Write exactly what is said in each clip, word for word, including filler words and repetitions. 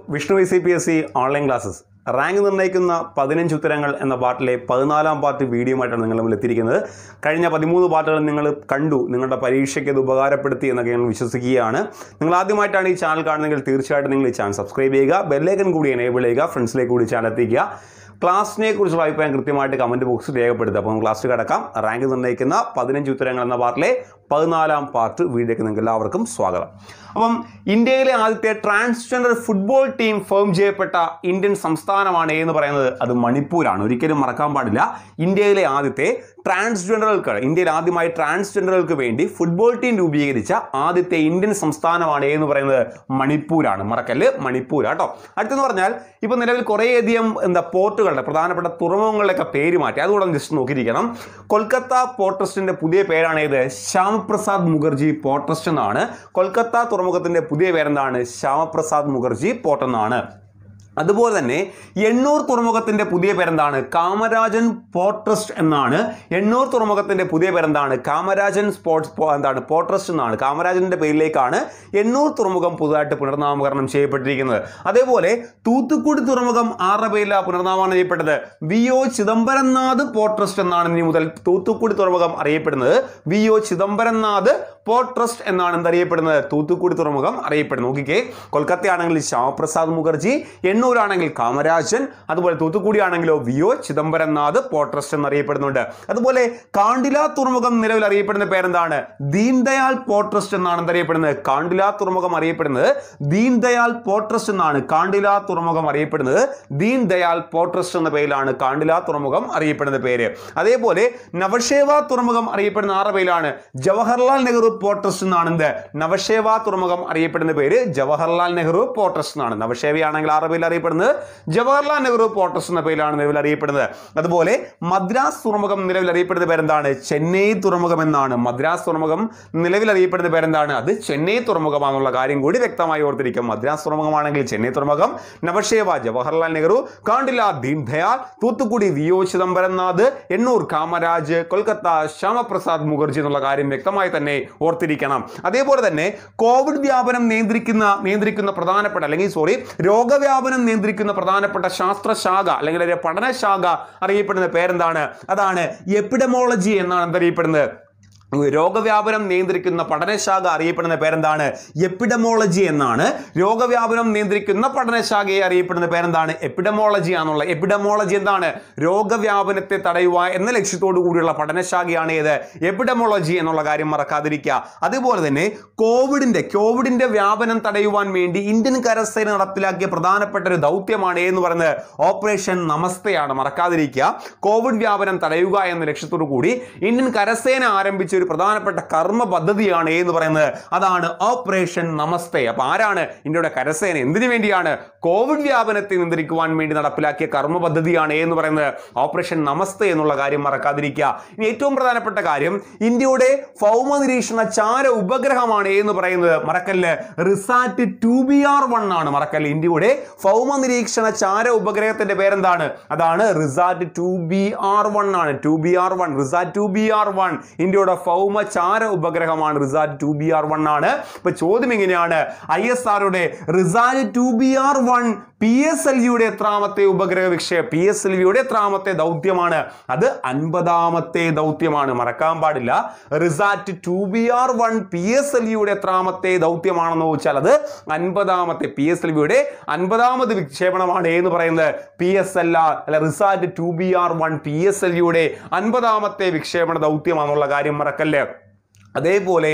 Vishnu I C P S C online classes rank നിർണ്ണയിക്കുന്ന പതിനഞ്ച് ഉത്തരങ്ങൾ എന്ന പാർട്ടിലെ പതിനാലാം പാർട്ട് വീഡിയോയുമായിട്ടാണ് നിങ്ങൾ മുന്നിൽ എത്തിയിരിക്കുന്നത്. കഴിഞ്ഞ പതിമൂന്ന് പാർട്ടുകൾ നിങ്ങൾ കണ്ടു, നിങ്ങളുടെ പരീക്ഷയ്ക്ക് അത് ഉപകാരപ്പെടുത്തി എന്നൊക്കെ ഞങ്ങൾ വിശ്വസിക്കുകയാണ്. നിങ്ങൾ ആദ്യമായിട്ടാണ് ഈ ചാനൽ കാണുന്നതെങ്കിൽ തീർച്ചയായിട്ടും നിങ്ങൾ ഈ ചാനൽ സബ്സ്ക്രൈബ് ചെയ്യുക, ബെല്ലൈക്കൺ കൂടി എനേബിൾ ചെയ്യുക, ഫ്രണ്ട്സിലേക്ക് കൂടി ചാനൽ എത്തിക്കുക. ക്ലാസ്സിനെ കുറിച്ചുള്ള അഭിപ്രായം കൃത്യമായിട്ട് കമൻറ്റ് ബോക്സിൽ രേഖപ്പെടുത്തുക. അപ്പോൾ ക്ലാസ്സിൽ കിടക്കാം. റാങ്ക് നിർണ്ണയിക്കുന്ന പതിനഞ്ച് ഉത്തരങ്ങൾ എന്ന പാർട്ടിലെ പതിനാലാം പാർട്ട് വീഡിയോയ്ക്ക് നിങ്ങൾക്ക് എല്ലാവർക്കും സ്വാഗതം. അപ്പം ഇന്ത്യയിലെ ആദ്യത്തെ ട്രാൻസ്ജെൻഡർ ഫുട്ബോൾ ടീം ഫോം ചെയ്യപ്പെട്ട ഇന്ത്യൻ സംസ്ഥാനമാണ് എന്ന് പറയുന്നത് അത് മണിപ്പൂരാണ്. ഒരിക്കലും മറക്കാൻ പാടില്ല. ഇന്ത്യയിലെ ആദ്യത്തെ ട്രാൻസ്ജെൻഡറുകൾക്ക് ഇന്ത്യയിൽ ആദ്യമായി ട്രാൻസ്ജെൻഡറുകൾക്ക് വേണ്ടി ഫുട്ബോൾ ടീം രൂപീകരിച്ച ആദ്യത്തെ ഇന്ത്യൻ സംസ്ഥാനമാണ് എന്ന് പറയുന്നത് മണിപ്പൂരാണ്. മറക്കല്ല്, മണിപ്പൂരാട്ടോ. അടുത്തെന്ന് പറഞ്ഞാൽ ഇപ്പം നിലവിൽ കുറേയധികം എന്താ പോർട്ടുകളുടെ പ്രധാനപ്പെട്ട തുറമുഖങ്ങളുടെയൊക്കെ പേര് മാറ്റി. അതുകൂടെ ജസ്റ്റ് നോക്കിയിരിക്കണം. കൊൽക്കത്ത പോർട്ട് ട്രസ്റ്റിന്റെ പുതിയ പേരാണ് ഇത് ശ്യാമപ്രസാദ് മുഖർജി പോർട്ട് ട്രസ്റ്റ് എന്നാണ്. കൊൽക്കത്ത തുറമുഖത്തിന്റെ പുതിയ പേരെന്താണ്? ശ്യാമപ്രസാദ് മുഖർജി പോർട്ട് എന്നാണ്. അതുപോലെ തന്നെ എണ്ണൂർ തുറമുഖത്തിന്റെ പുതിയ പേരെന്താണ്? കാമരാജൻ പോർട്ട് ട്രസ്റ്റ് എന്നാണ്. എണ്ണൂർ തുറമുഖത്തിന്റെ പുതിയ പേരെന്താണ്? കാമരാജൻ സ്പോർട്സ് എന്താണ് പോർട്ട് ട്രസ്റ്റ് എന്നാണ്. കാമരാജന്റെ പേരിലേക്കാണ് എണ്ണൂർ തുറമുഖം പുതുതായിട്ട് പുനർനാമകരണം ചെയ്യപ്പെട്ടിരിക്കുന്നത്. അതേപോലെ തൂത്തുക്കുടി തുറമുഖം ആരുടെ പേരിലാണ് പുനർനാമകരണം ചെയ്യപ്പെട്ടത്? V O Chidambaranath port trust എന്നാണ് ഇനി മുതൽ തൂത്തുക്കുടി തുറമുഖം അറിയപ്പെടുന്നത്. V O Chidambaranath port trust എന്നാണ് എന്തറിയപ്പെടുന്നത്? തൂത്തുക്കുടി തുറമുഖം അറിയപ്പെടുന്നത്. നോക്കിക്കേ, കൊൽക്കത്തയാണെങ്കിൽ ശ്യാമപ്രസാദ് മുഖർജി, എണ്ണൂരാണെങ്കിൽ കാമരാജൻ, അതുപോലെ തൂത്തുക്കുടി ആണെങ്കിലോ V O Chidambaranath port trust എന്നറിയപ്പെടുന്നുണ്ട്. അതുപോലെ കാണ്ടില തുറമുഖം നിലവിൽ അറിയപ്പെടുന്ന പേരെന്താണ്? ദീൻദയാൽ പോർട്ട് ട്രസ്റ്റ് എന്നാണ് എന്തറിയപ്പെടുന്നത്? കാണ്ടില തുറമുഖം അറിയപ്പെടുന്നത് ദീൻദയാൽ പോർട്ട് ട്രസ്റ്റ് എന്നാണ്. കാണ്ടില തുറമുഖം അറിയപ്പെടുന്നത് ദീൻദയാൽ പോർട്ട് ട്രസ്റ്റ് എന്ന പേരിലാണ് കാണ്ടില തുറമുഖം അറിയപ്പെടുന്ന പേര്. അതേപോലെ നവഷേവ തുറമുഖം അറിയപ്പെടുന്ന ആരുടെ പേരിലാണ്? ജവഹർലാൽ നെഹ്റു പോർട്ട് ട്രസ്റ്റ് എന്നാണ്. എന്ത് നവഷേവ തുറമുഖം അറിയപ്പെടുന്ന പേര് ജവഹർലാൽ നെഹ്റു പോർട്ട് ട്രസ്റ്റ് എന്നാണ്. നവഷേവയാണെങ്കിൽ ആരുടെ പേരിൽ അറിയപ്പെടുന്നത്? ജവഹർലാൽ നെഹ്റു പോർട്ട് ട്രസ്റ്റ് എന്ന പേരിലാണ് നിലവിൽ അറിയപ്പെടുന്നത്. അതുപോലെ മദ്രാസ് തുറമുഖം നിലവിൽ അറിയപ്പെടുന്ന പേരെന്താണ്? ചെന്നൈ തുറമുഖം എന്നാണ്. മദ്രാസ് തുറമുഖം നിലവിൽ അറിയപ്പെടുന്ന പേരെന്താണ്? അത് ചെന്നൈ തുറമുഖമാണെന്നുള്ള കാര്യം കൂടി വ്യക്തമായി ഓർത്തിരിക്കും. മദ്രാസ് തുറമുഖമാണെങ്കിൽ ചെന്നൈ തുറമുഖം, നവഷേവ ജവഹർലാൽ നെഹ്റു, കാണ്ടില ദീൻദയാൽ, തൂത്തുക്കുടി വി ഒ ചിദംബരനാഥ്, എണ്ണൂർ കാമരാജ്, കൊൽക്കത്ത ശ്യാമപ്രസാദ് മുഖർജി എന്നുള്ള കാര്യം വ്യക്തമായി തന്നെ ഓർത്തിരിക്കണം. അതേപോലെ തന്നെ കോവിഡ് വ്യാപനം നിയന്ത്രിക്കുന്ന നിയന്ത്രിക്കുന്ന പ്രധാനപ്പെട്ട അല്ലെങ്കിൽ സോറി രോഗവ്യാപനം നിയന്ത്രിക്കുന്ന പ്രധാനപ്പെട്ട ശാസ്ത്രശാഖ അല്ലെങ്കിൽ പഠനശാഖ അറിയപ്പെടുന്ന പേരെന്താണ്? അതാണ് എപ്പിഡമോളജി എന്നാണ് എന്തറിയപ്പെടുന്നത്. രോഗവ്യാപനം നിയന്ത്രിക്കുന്ന പഠനശാഖ അറിയപ്പെടുന്ന പേരെന്താണ്? എപ്പിഡമോളജി എന്നാണ്. രോഗവ്യാപനം നിയന്ത്രിക്കുന്ന പഠനശാഖയെ അറിയപ്പെടുന്ന പേരെന്താണ്? എപ്പിഡമോളജി ആണുള്ള. എപ്പിഡമോളജി എന്താണ്? രോഗവ്യാപനത്തെ തടയുക എന്ന ലക്ഷ്യത്തോടു കൂടിയുള്ള പഠനശാഖയാണ് ഏത്? എപ്പിഡമോളജി എന്നുള്ള കാര്യം മറക്കാതിരിക്കുക. അതുപോലെ തന്നെ കോവിഡിന്റെ കോവിഡിന്റെ വ്യാപനം തടയുവാൻ വേണ്ടി ഇന്ത്യൻ കരസേന നടപ്പിലാക്കിയ പ്രധാനപ്പെട്ട ഒരു ദൗത്യമാണ് എന്ന് പറയുന്നത് ഓപ്പറേഷൻ നമസ്തയാണ്. മറക്കാതിരിക്കുക. കോവിഡ് വ്യാപനം തടയുക എന്ന ലക്ഷ്യത്തോടു കൂടി ഇന്ത്യൻ കരസേന ആരംഭിച്ച ഒരു പ്രധാനപ്പെട്ട കർമ്മ പദ്ധതിയാണ് എന്ന് പറയുന്നത് അതാണ് ഓപ്പറേഷൻ നമസ്തേ. അപ്പൊ ആരാണ് ഇന്ത്യയുടെ കരസേന? എന്തിനു വേണ്ടിയാണ്? കോവിഡ് വ്യാപനത്തെ നിയന്ത്രിക്കുവാൻ വേണ്ടി നടപ്പിലാക്കിയ കർമ്മ പദ്ധതിയാണ് എന്ന് പറയുന്നത് ഓപ്പറേഷൻ നമസ്തേ എന്നുള്ള കാര്യം മറക്കാതിരിക്കുക. ഇനി ഏറ്റവും പ്രധാനപ്പെട്ട കാര്യം ഇന്ത്യയുടെ ഭൗമ നിരീക്ഷണ ചാര ഉപഗ്രഹമാണ് എന്ന് പറയുന്നത് മറക്കല്ല് RISAT two B R one ആണ്. മറക്കല്ല് ഇന്ത്യയുടെ ഭൗമ നിരീക്ഷണ ചാര ഉപഗ്രഹത്തിന്റെ പേരെന്താണ്? അതാണ് RISAT two B R one ആണ്. Two B R one RISAT two B R one ഇന്ത്യയുടെ ഭൗമചാര ഉപഗ്രഹമാണ്. RISAT two B R one ആണ്. ഇപ്പൊ ചോദ്യം എങ്ങനെയാണ്? ഐ എസ് ആറുടെ RISAT two B R one P S L വിയുടെ എത്രാമത്തെ ഉപഗ്രഹ വിക്ഷേപം? പി എസ് എൽ വിയുടെ എത്രാമത്തെ ദൗത്യമാണ്? അത് അൻപതാമത്തെ ദൗത്യമാണ്. മറക്കാൻ പാടില്ല. RISAT two B R one P S L വിയുടെ എത്രാമത്തെ ദൗത്യമാണെന്ന് ചോദിച്ചാൽ അത് അൻപതാമത്തെ. പി എസ് എൽ വിയുടെ അൻപതാമത് വിക്ഷേപണമാണ് എന്ന് പറയുന്നത് പി എസ് എൽ ആർ അല്ല RISAT two B R one P S L വിയുടെ അൻപതാമത്തെ വിക്ഷേപണ ദൗത്യമാണെന്നുള്ള കാര്യം മറക്കല്ലേ. അതേപോലെ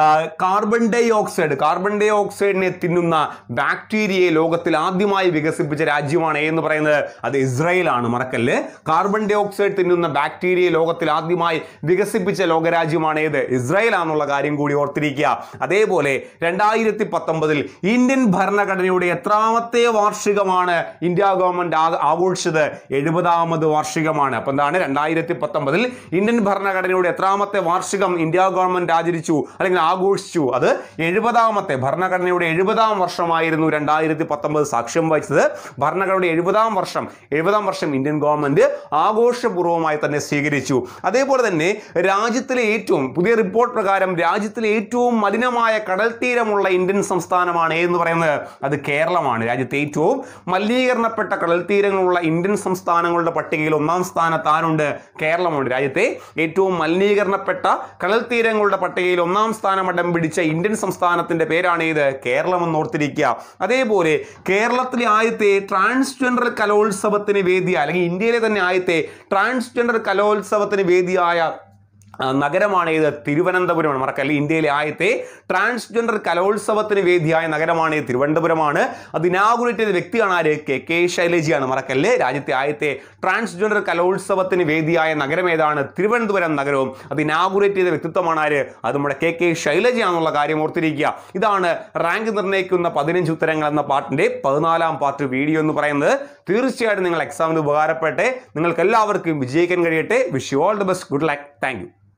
കാർബൺ ഡൈ ഓക്സൈഡ് കാർബൺ ഡൈ ഓക്സൈഡിനെ തിന്നുന്ന ബാക്ടീരിയയെ ലോകത്തിൽ ആദ്യമായി വികസിപ്പിച്ച രാജ്യമാണ് എന്ന് പറയുന്നത് അത് ഇസ്രായേലാണ്. മറക്കല്ല്. കാർബൺ ഡൈ ഓക്സൈഡ് തിന്നുന്ന ബാക്ടീരിയയെ ലോകത്തിൽ ആദ്യമായി വികസിപ്പിച്ച ലോകരാജ്യമാണ് ഏത്? ഇസ്രായേൽ ആണെന്നുള്ള കാര്യം കൂടി ഓർത്തിരിക്കുക. അതേപോലെ രണ്ടായിരത്തി പത്തൊമ്പതിൽ ഇന്ത്യൻ ഭരണഘടനയുടെ എത്രാമത്തെ വാർഷികമാണ് ഇന്ത്യ ഗവൺമെന്റ് ആഘോഷിച്ചത്? എഴുപതാമത് വാർഷികമാണ്. അപ്പൊ എന്താണ് രണ്ടായിരത്തി പത്തൊമ്പതിൽ ഇന്ത്യൻ ഭരണഘടനയുടെ എത്രാമത്തെ വാർഷികം ഇന്ത്യ ഗവൺമെന്റ് ഗവൺമെന്റ് ആചരിച്ചു അല്ലെങ്കിൽ ആഘോഷിച്ചു. അത് എഴുപതാമത്തെ ഭരണഘടനയുടെ എഴുപതാം വർഷമായിരുന്നു രണ്ടായിരത്തി പത്തൊമ്പത് സാക്ഷ്യം വഹിച്ചത്. ഭരണഘടനയുടെ എഴുപതാം വർഷം എഴുപതാം വർഷം ഇന്ത്യൻ ഗവൺമെന്റ് ആഘോഷപൂർവ്വമായി തന്നെ സ്വീകരിച്ചു. അതേപോലെ തന്നെ രാജ്യത്തിലെ ഏറ്റവും പുതിയ റിപ്പോർട്ട് പ്രകാരം രാജ്യത്തിലെ ഏറ്റവും മലിനമായ കടൽ തീരമുള്ള ഇന്ത്യൻ സംസ്ഥാനമാണ് എന്ന് പറയുന്നത് അത് കേരളമാണ്. രാജ്യത്തെ ഏറ്റവും മലിനീകരണപ്പെട്ട കടൽ തീരങ്ങളുള്ള ഇന്ത്യൻ സംസ്ഥാനങ്ങളുടെ പട്ടികയിൽ ഒന്നാം സ്ഥാനത്ത് ആരുണ്ട്? കേരളമുണ്ട്. രാജ്യത്തെ ഏറ്റവും മലിനീകരണപ്പെട്ട കടൽ തീരങ്ങളുടെ പട്ടികയിൽ ഒന്നാം സ്ഥാനം ഇടം പിടിച്ച ഇന്ത്യൻ സംസ്ഥാനത്തിന്റെ പേരാണ് ഇത് കേരളം എന്ന് ഓർത്തിരിക്കുക. അതേപോലെ കേരളത്തിലെ ആദ്യത്തെ ട്രാൻസ്ജെൻഡർ കലോത്സവത്തിന് വേദിയായ അല്ലെങ്കിൽ ഇന്ത്യയിലെ തന്നെ ആദ്യത്തെ ട്രാൻസ്ജെൻഡർ കലോത്സവത്തിന് വേദിയായ നഗരമാണ് ഇത് തിരുവനന്തപുരമാണ്. മറക്കല്ല, ഇന്ത്യയിലെ ആദ്യത്തെ ട്രാൻസ്ജെൻഡർ കലോത്സവത്തിന് വേദിയായ നഗരമാണ് തിരുവനന്തപുരമാണ്. അത് ഇനാഗുറേറ്റ് ചെയ്ത വ്യക്തിയാണ് ആര്? കെ കെ ശൈലജയാണ്. മറക്കല്ലേ, രാജ്യത്തെ ആദ്യത്തെ ട്രാൻസ്ജെൻഡർ കലോത്സവത്തിന് വേദിയായ നഗരം ഏതാണ്? തിരുവനന്തപുരം നഗരവും. അത് ഇനാഗുറേറ്റ് ചെയ്ത വ്യക്തിത്വമാണ് ആര്? അത് നമ്മുടെ കെ കെ ശൈലജയാണെന്നുള്ള കാര്യം ഓർത്തിരിക്കുക. ഇതാണ് റാങ്ക് നിർണ്ണയിക്കുന്ന പതിനഞ്ച് ഉത്തരങ്ങൾ എന്ന പാട്ടിന്റെ പതിനാലാം പാർട്ട് വീഡിയോ എന്ന് പറയുന്നത്. തീർച്ചയായിട്ടും നിങ്ങൾ എക്സാമിന് ഉപകാരപ്പെട്ടെ. നിങ്ങൾക്ക് എല്ലാവർക്കും വിജയിക്കാൻ കഴിയട്ടെ. Wish you all the best. Good luck. Thank U.